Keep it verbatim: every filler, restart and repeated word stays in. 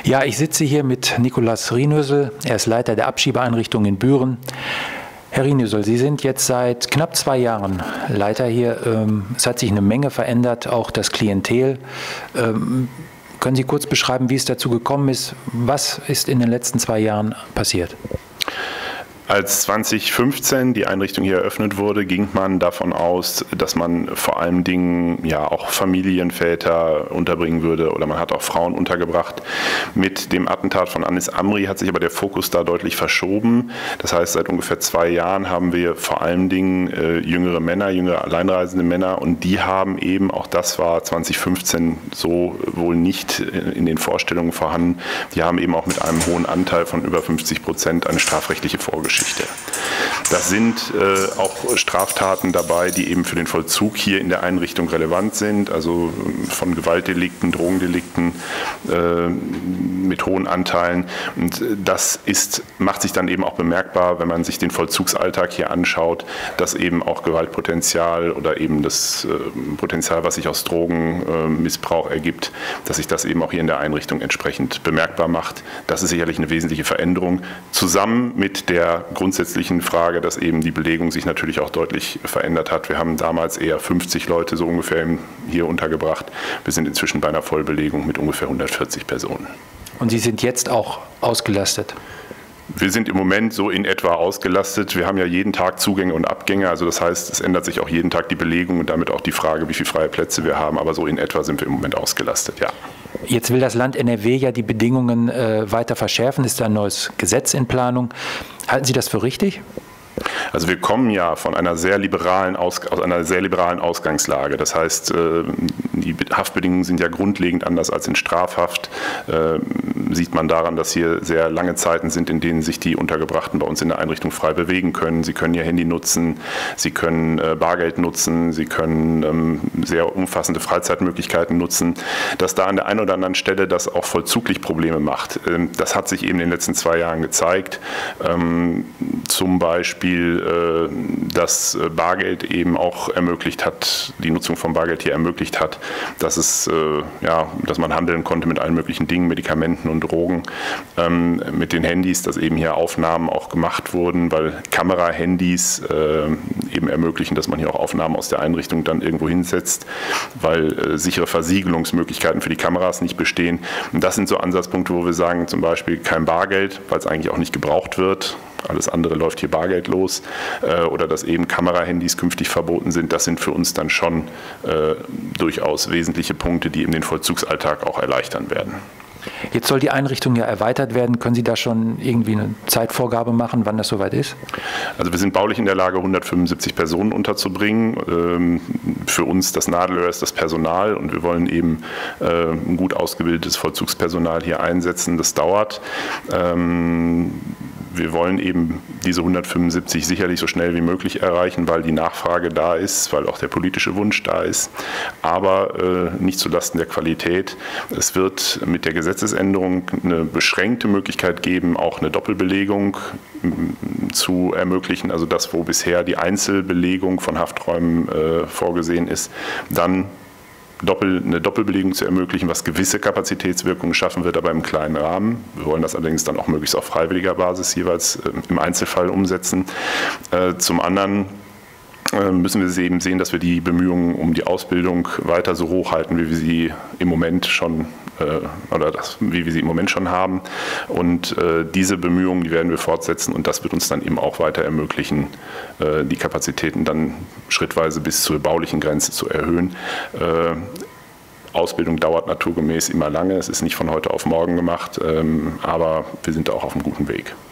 Ja, ich sitze hier mit Nikolaus Rienhösel. Er ist Leiter der Abschiebeeinrichtung in Büren. Herr Rienhösel, Sie sind jetzt seit knapp zwei Jahren Leiter hier. Es hat sich eine Menge verändert, auch das Klientel. Können Sie kurz beschreiben, wie es dazu gekommen ist? Was ist in den letzten zwei Jahren passiert? Als zweitausendfünfzehn die Einrichtung hier eröffnet wurde, ging man davon aus, dass man vor allen Dingen ja auch Familienväter unterbringen würde oder man hat auch Frauen untergebracht. Mit dem Attentat von Anis Amri hat sich aber der Fokus da deutlich verschoben. Das heißt, seit ungefähr zwei Jahren haben wir vor allen Dingen äh, jüngere Männer, jüngere alleinreisende Männer und die haben eben, auch das war zweitausendfünfzehn so wohl nicht in den Vorstellungen vorhanden, die haben eben auch mit einem hohen Anteil von über fünfzig Prozent eine strafrechtliche Vorgeschichte. Das sind äh, auch Straftaten dabei, die eben für den Vollzug hier in der Einrichtung relevant sind, also von Gewaltdelikten, Drogendelikten äh, mit hohen Anteilen. Und das ist, macht sich dann eben auch bemerkbar, wenn man sich den Vollzugsalltag hier anschaut, dass eben auch Gewaltpotenzial oder eben das äh, Potenzial, was sich aus Drogenmissbrauch äh, ergibt, dass sich das eben auch hier in der Einrichtung entsprechend bemerkbar macht. Das ist sicherlich eine wesentliche Veränderung, zusammen mit der grundsätzlichen Frage, dass eben die Belegung sich natürlich auch deutlich verändert hat. Wir haben damals eher fünfzig Leute so ungefähr hier untergebracht. Wir sind inzwischen bei einer Vollbelegung mit ungefähr hundertvierzig Personen. Und Sie sind jetzt auch ausgelastet? Wir sind im Moment so in etwa ausgelastet. Wir haben ja jeden Tag Zugänge und Abgänge. Also das heißt, es ändert sich auch jeden Tag die Belegung und damit auch die Frage, wie viele freie Plätze wir haben. Aber so in etwa sind wir im Moment ausgelastet, ja. Jetzt will das Land N R W ja die Bedingungen äh, weiter verschärfen. Ist da ein neues Gesetz in Planung. Halten Sie das für richtig? Also wir kommen ja von einer sehr liberalen aus, aus einer sehr liberalen Ausgangslage. Das heißt, die Haftbedingungen sind ja grundlegend anders als in Strafhaft. Sieht man daran, dass hier sehr lange Zeiten sind, in denen sich die Untergebrachten bei uns in der Einrichtung frei bewegen können. Sie können ihr Handy nutzen, sie können Bargeld nutzen, sie können sehr umfassende Freizeitmöglichkeiten nutzen. Dass da an der einen oder anderen Stelle das auch vollzuglich Probleme macht, das hat sich eben in den letzten zwei Jahren gezeigt. Zum Beispiel dass Bargeld eben auch ermöglicht hat, die Nutzung von Bargeld hier ermöglicht hat, dass es, ja, dass man handeln konnte mit allen möglichen Dingen, Medikamenten und Drogen, ähm, mit den Handys, dass eben hier Aufnahmen auch gemacht wurden, weil Kamerahandys äh, eben ermöglichen, dass man hier auch Aufnahmen aus der Einrichtung dann irgendwo hinsetzt, weil äh, sichere Versiegelungsmöglichkeiten für die Kameras nicht bestehen. Und das sind so Ansatzpunkte, wo wir sagen, zum Beispiel kein Bargeld, weil es eigentlich auch nicht gebraucht wird. Alles andere läuft hier bargeldlos, äh, oder dass eben Kamerahandys künftig verboten sind, das sind für uns dann schon äh, durchaus wesentliche Punkte, die eben den Vollzugsalltag auch erleichtern werden. Jetzt soll die Einrichtung ja erweitert werden. Können Sie da schon irgendwie eine Zeitvorgabe machen, wann das soweit ist? Also wir sind baulich in der Lage, hundertfünfundsiebzig Personen unterzubringen. Für uns das Nadelöhr ist das Personal und wir wollen eben ein gut ausgebildetes Vollzugspersonal hier einsetzen. Das dauert. Wir wollen eben diese hundertfünfundsiebzig sicherlich so schnell wie möglich erreichen, weil die Nachfrage da ist, weil auch der politische Wunsch da ist, aber nicht zulasten der Qualität. Es wird mit der Gesetzesänderung eine beschränkte Möglichkeit geben, auch eine Doppelbelegung zu ermöglichen, also das, wo bisher die Einzelbelegung von Hafträumen äh, vorgesehen ist, dann Doppel, eine Doppelbelegung zu ermöglichen, was gewisse Kapazitätswirkungen schaffen wird, aber im kleinen Rahmen. Wir wollen das allerdings dann auch möglichst auf freiwilliger Basis jeweils äh, im Einzelfall umsetzen. Äh, zum anderen müssen wir eben sehen, dass wir die Bemühungen um die Ausbildung weiter so hoch halten, wie wir sie im Moment schon äh, oder das, wie wir sie im Moment schon haben. Und äh, diese Bemühungen, die werden wir fortsetzen und das wird uns dann eben auch weiter ermöglichen, äh, die Kapazitäten dann schrittweise bis zur baulichen Grenze zu erhöhen. Äh, Ausbildung dauert naturgemäß immer lange. Es ist nicht von heute auf morgen gemacht, ähm, aber wir sind da auch auf einem guten Weg.